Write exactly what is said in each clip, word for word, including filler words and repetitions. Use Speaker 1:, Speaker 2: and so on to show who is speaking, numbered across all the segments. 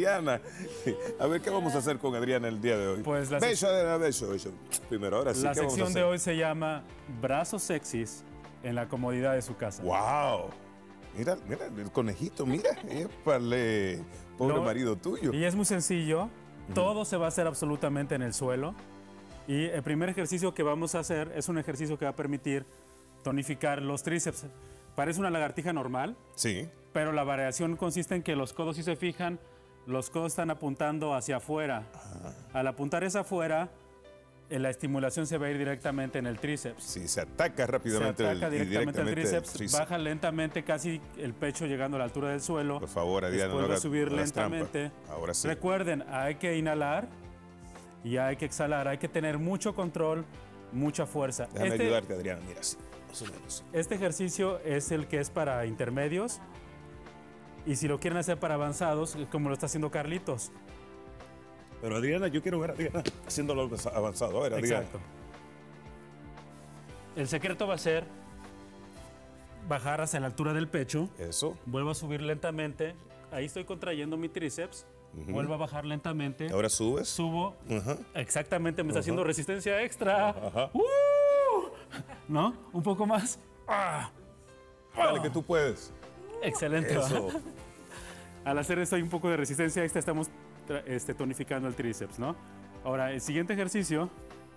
Speaker 1: Adriana. A ver, ¿qué vamos a hacer con Adriana el día de hoy?
Speaker 2: Pues la
Speaker 1: beso, Adriana, beso, beso. Primero, ahora sí,
Speaker 2: La
Speaker 1: ¿qué vamos a
Speaker 2: sección
Speaker 1: hacer?
Speaker 2: de hoy se llama Brazos sexys en la comodidad de su casa.
Speaker 1: ¡Wow! Mira, mira, el conejito, mira. Épale, pobre
Speaker 2: No,
Speaker 1: marido tuyo.
Speaker 2: Y es muy sencillo. Todo se va a hacer absolutamente en el suelo. Y el primer ejercicio que vamos a hacer es un ejercicio que va a permitir tonificar los tríceps. Parece una lagartija normal,
Speaker 1: Sí.
Speaker 2: pero la variación consiste en que los codos, si se fijan, los codos están apuntando hacia afuera.
Speaker 1: Ah.
Speaker 2: Al apuntar hacia afuera, eh, la estimulación se va a ir directamente en el tríceps.
Speaker 1: Sí, se ataca
Speaker 2: Se
Speaker 1: rápidamente
Speaker 2: ataca
Speaker 1: el, y
Speaker 2: directamente al
Speaker 1: directamente
Speaker 2: tríceps,
Speaker 1: el tríceps.
Speaker 2: baja lentamente casi el pecho llegando a la altura del suelo.
Speaker 1: Por favor, Adriana,
Speaker 2: Después
Speaker 1: no
Speaker 2: va a
Speaker 1: haga-
Speaker 2: subir
Speaker 1: no hagas trampa.
Speaker 2: lentamente.
Speaker 1: Ahora sí.
Speaker 2: Recuerden, hay que inhalar y hay que exhalar. Hay que tener mucho control, mucha fuerza.
Speaker 1: Déjame
Speaker 2: Este-
Speaker 1: ayudarte, Adriana. Mira, sí, más o menos.
Speaker 2: Este ejercicio es el que es para intermedios y si lo quieren hacer para avanzados, como lo está haciendo Carlitos.
Speaker 1: Pero Adriana, yo quiero ver a Adriana haciéndolo avanzado. A ver, Adriana.
Speaker 2: Exacto. El secreto va a ser bajar hacia la altura del pecho.
Speaker 1: Eso.
Speaker 2: Vuelvo a subir lentamente. Ahí estoy contrayendo mi tríceps. Vuelvo a bajar lentamente.
Speaker 1: Ahora subes.
Speaker 2: Subo.
Speaker 1: Ajá.
Speaker 2: Exactamente, me está haciendo resistencia extra.
Speaker 1: Ajá.
Speaker 2: ¡Uh! ¿No? Un poco más. ¡Ah!
Speaker 1: Dale, que tú puedes.
Speaker 2: Excelente. ¿va?
Speaker 1: Eso.
Speaker 2: Al hacer esto hay un poco de resistencia extra, estamos tra- este, tonificando el tríceps, ¿no? Ahora, el siguiente ejercicio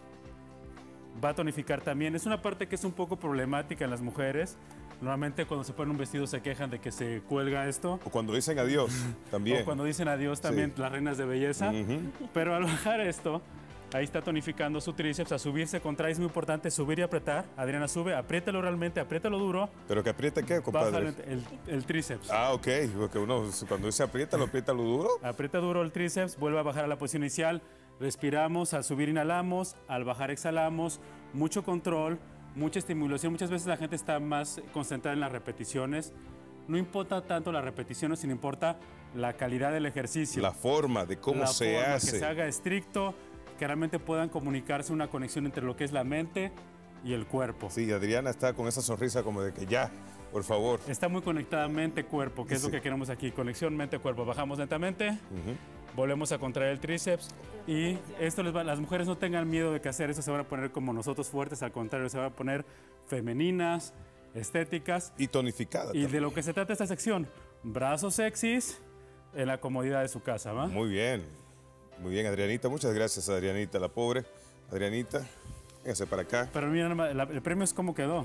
Speaker 2: va a tonificar también. Es una parte que es un poco problemática en las mujeres. Normalmente cuando se ponen un vestido se quejan de que se cuelga esto.
Speaker 1: O cuando dicen adiós, también.
Speaker 2: O cuando dicen adiós también
Speaker 1: Sí.
Speaker 2: las reinas de belleza.
Speaker 1: Ujú.
Speaker 2: Pero al bajar esto, ahí está tonificando su tríceps. A subir se contrae, es muy importante subir y apretar. Adriana sube, apriétalo realmente, apriétalo duro.
Speaker 1: Pero que aprieta qué,
Speaker 2: Baja
Speaker 1: compadre.
Speaker 2: el, el tríceps.
Speaker 1: Ah, ok. Porque uno cuando se aprieta, lo aprieta lo duro.
Speaker 2: Aprieta duro el tríceps, vuelve a bajar a la posición inicial. Respiramos, al subir inhalamos, al bajar exhalamos. Mucho control, mucha estimulación. Muchas veces la gente está más concentrada en las repeticiones. No importa tanto las repeticiones, sino importa la calidad del ejercicio.
Speaker 1: La forma de cómo
Speaker 2: La
Speaker 1: se
Speaker 2: forma,
Speaker 1: hace.
Speaker 2: que se haga estricto, que realmente puedan comunicarse una conexión entre lo que es la mente y el cuerpo.
Speaker 1: Sí, Adriana está con esa sonrisa como de que ya, por favor.
Speaker 2: Está muy conectada mente-cuerpo, que es
Speaker 1: Sí.
Speaker 2: lo que queremos aquí. Conexión mente-cuerpo. Bajamos lentamente, volvemos a contraer el tríceps y esto les va, las mujeres no tengan miedo de que hacer eso, se van a poner como nosotros fuertes, al contrario, se van a poner femeninas, estéticas.
Speaker 1: Y tonificada.
Speaker 2: Y de
Speaker 1: también.
Speaker 2: lo que se trata esta sección, brazos sexys en la comodidad de su casa, ¿va?
Speaker 1: Muy bien. Muy bien, Adrianita. Muchas gracias, Adrianita, la pobre. Adrianita, véngase para acá.
Speaker 2: Pero mira, nada más, la- el premio es cómo quedó.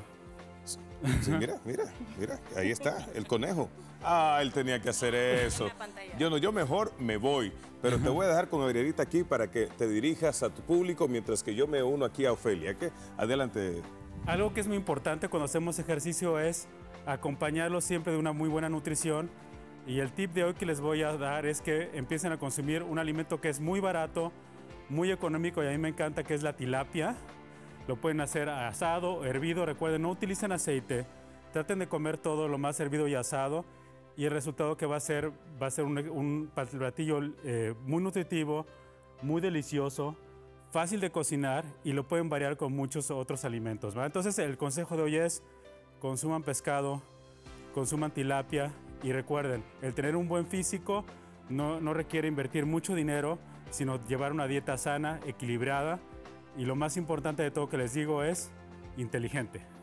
Speaker 1: Sí, mira, mira, mira, ahí está, el conejo. Ah, él tenía que hacer eso. Yo no, yo mejor me voy, pero te voy a dejar con Adrianita aquí para que te dirijas a tu público mientras que yo me uno aquí a Ofelia. ¿Qué? Adelante.
Speaker 2: Algo que es muy importante cuando hacemos ejercicio es acompañarlo siempre de una muy buena nutrición. Y el tip de hoy que les voy a dar es que empiecen a consumir un alimento que es muy barato, muy económico y a mí me encanta, que es la tilapia. Lo pueden hacer asado, hervido. Recuerden, no utilicen aceite. Traten de comer todo lo más hervido y asado. Y el resultado que va a ser, va a ser un, un platillo eh, muy nutritivo, muy delicioso, fácil de cocinar y lo pueden variar con muchos otros alimentos, ¿va? Entonces el consejo de hoy es consuman pescado, consuman tilapia y recuerden, el tener un buen físico no, no requiere invertir mucho dinero, sino llevar una dieta sana, equilibrada y lo más importante de todo que les digo es inteligente.